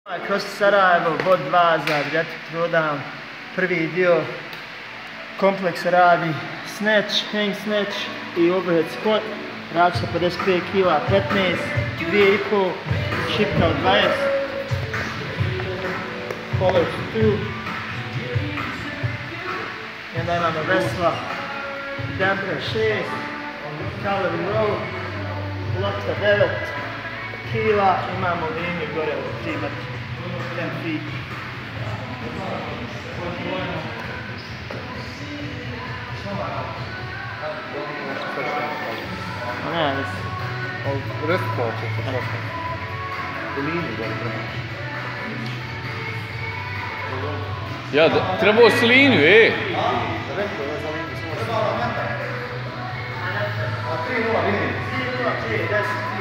Kroz Sarajevo, bod 2 za Adriatic Throwdown. Prvi dio kompleksa radi snatch, hang snatch i overhead squat. Radi sa 55 kg, 15, 2,5, šipka od 20. Pull-ups 2. I onda imamo vesla, dumbbell 6, calorie row, lopta 9 kila, imamo liniju gore od 3 metra, 10 feet. Ne, Restpol će se prosto. U liniju gore trebaš. Ja, trebao si liniju, Rekao je za liniju, samo što. A 3-0 liniju. 3-0, 10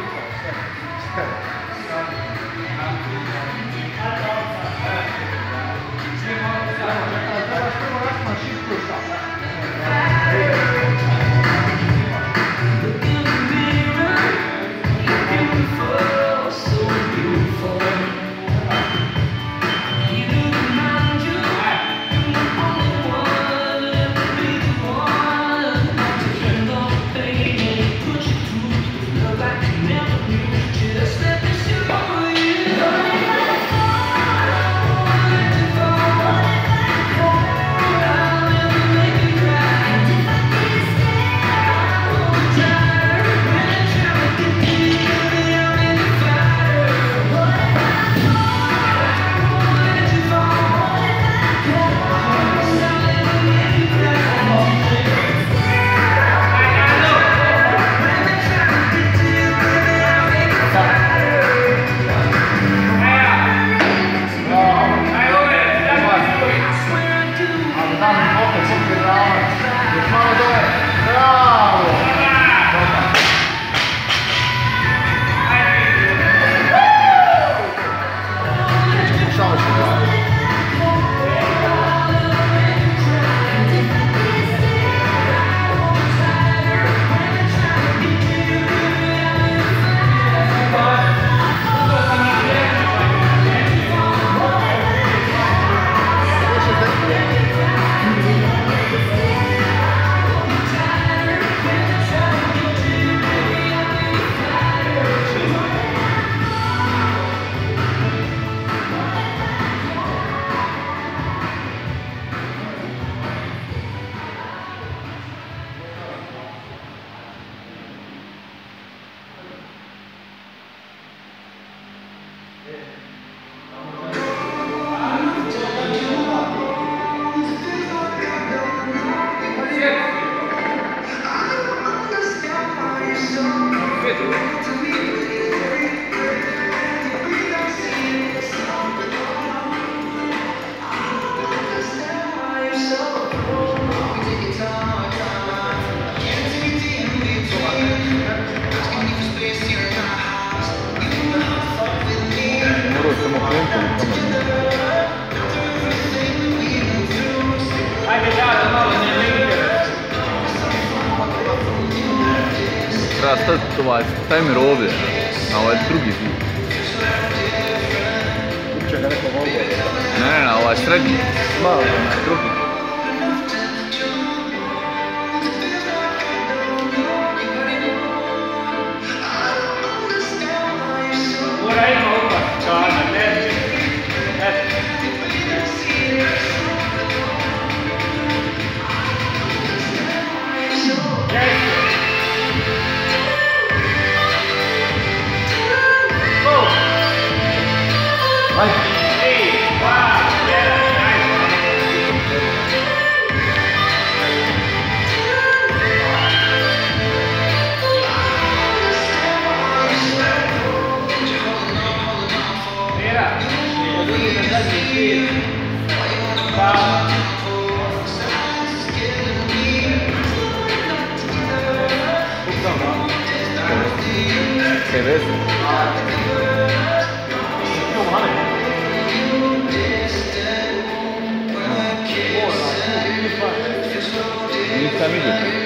treba staviti ovaj timer ovdje, na ovaj drugi zid. Uče ga neko volio. Ne, na ovaj srednji. Malo, na drugi. Mora ima odmah čarna, ne. Nisam vidio.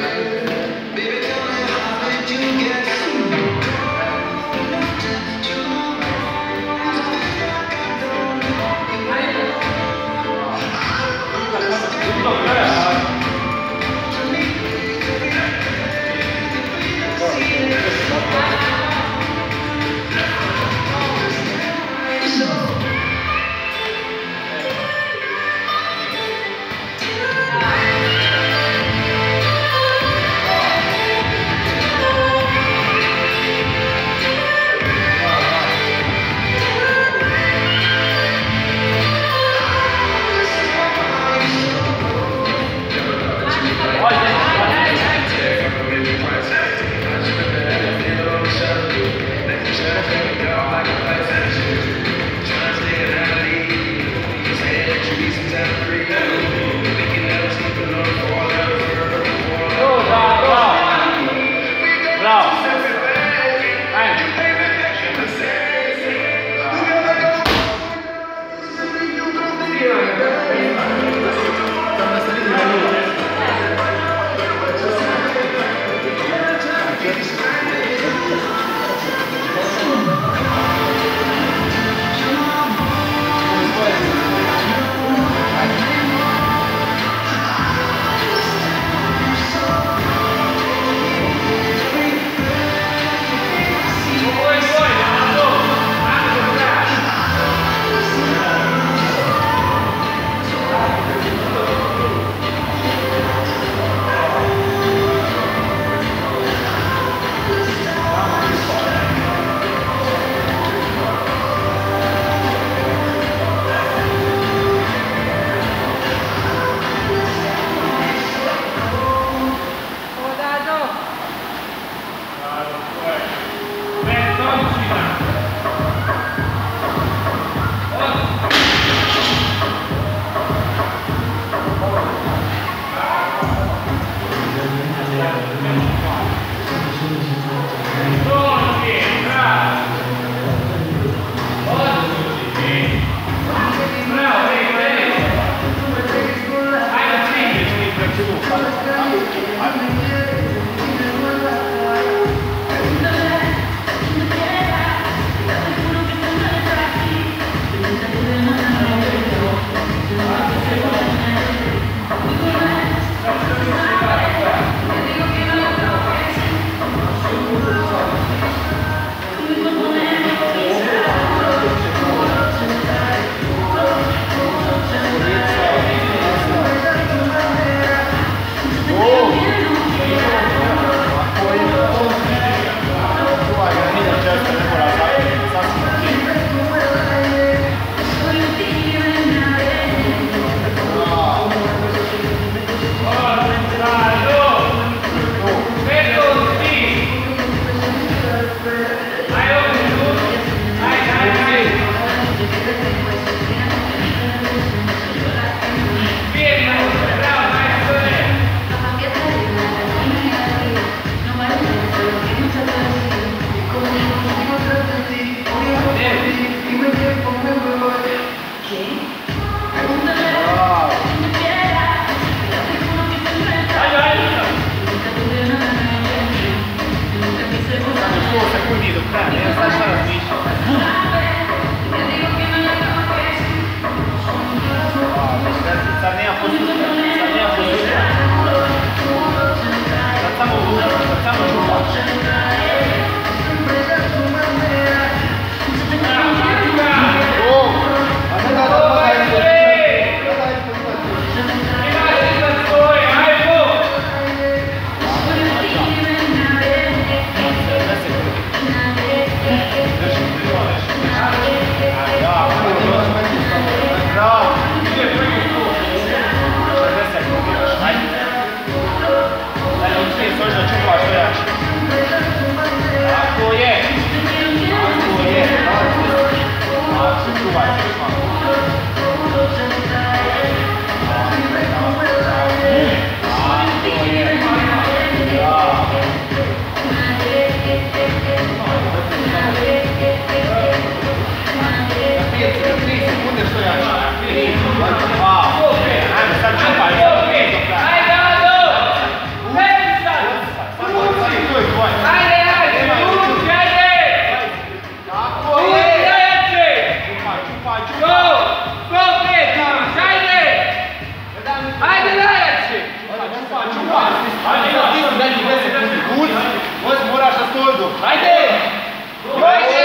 čuvaj se još malo. Moraš na stoldu. Ajde!